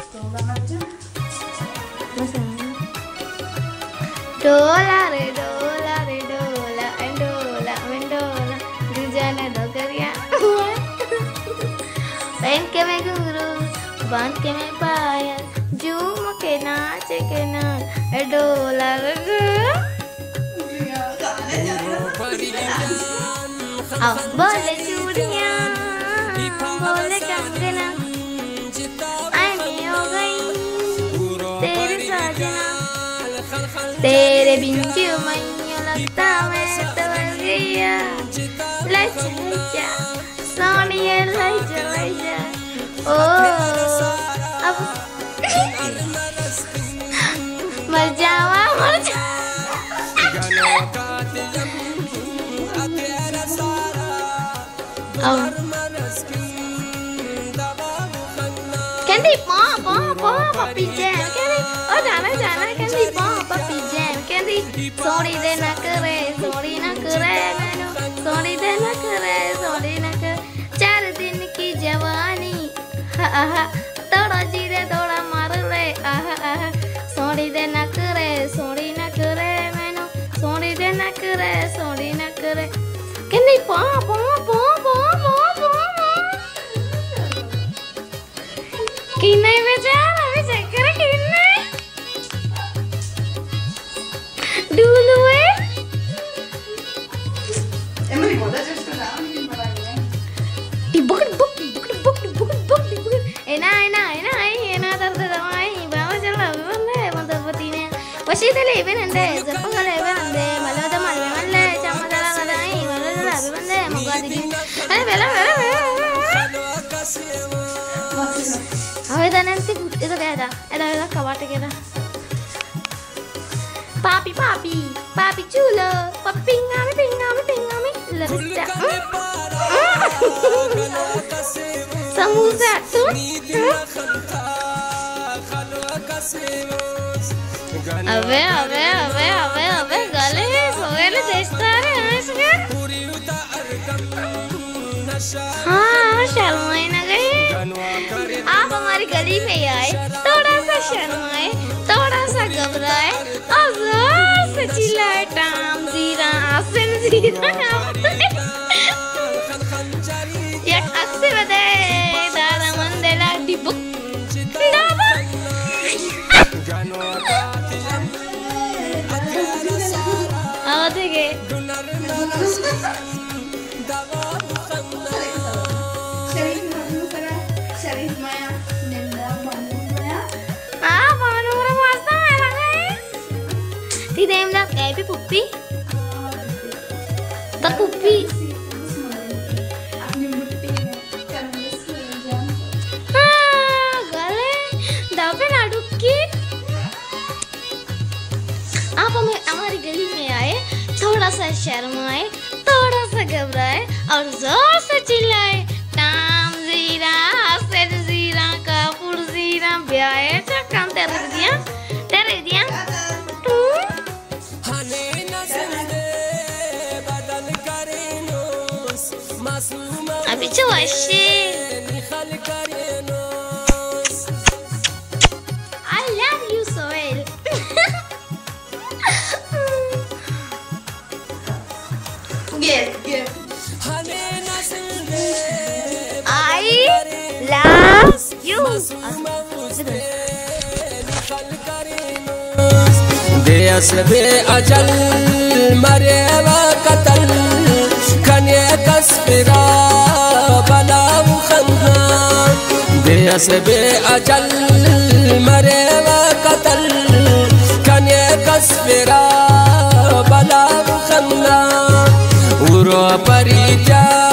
डोला रे डोला रे डोला डोला डोला गुजाने दो करिया पहन के मैं घुंघरू बांध के मैं पायल झूम के नाच के नाच डोला रे अब बोले चूड़ियाँ बोले कंगना आईने हो गई तेरे साजना तेरे बिन क्यों मैंने लगता मैं तो मर गया लजा सोनिया लजा ओ अब मर जावा Candy Papi Jam Candy oh जाना Candy Papi Jam Candy sorry दे ना करे मैनू sorry दे ना करे 4 दिन की जवानी थोड़ा जीरे थोड़ा मार ले sorry दे ना करे मैनू sorry दे ना करे Candy किन्ने बेचारा भी चेक करे किन्ने डूलुए एमरी बोला जस्ट ना नहीं पता नहीं बुक एना दर्द दवाई बाबा चला बंदे मंदपति ने वशी ते लेबे नंदे जपंगा लेबे नंदे मलवद मल्ले चमदला गदाई मलवद बंदे मगादी अरे बेला Awet nanti itu kayak ada kawat kayak papi culo papi pingami lerja samusa tuh abe gale soalnya destar ya sekarang हाँ शर्माए ना गए आप हमारी गली में आए थोड़ा सा शर्माए थोड़ा सा घबराए और जोर से चिल्लाए टाम जीरा आसन जीरा एक अक्सर बताए दादा मंदेला डिबुक डाबा आवाज़ के Tidem dah kayak pupi, tak pupi. Gale, dah pernah dukit. आप हमारी गली में आए थोड़ा सा शर्माए थोड़ा सा घबराए और जोर से चिल्लाए टाम जीरा सेर जीरा कापुर जीरा ब्याए चक्कर तेरे दिया अभी चुवाई I love you Soel Give I love you देश बे अजल मरे व कतल खने कस्फरा बला मुखन्ना देश बे अजल मरे व कतल खने कस्फरा बला मुखन्ना उरो परिजा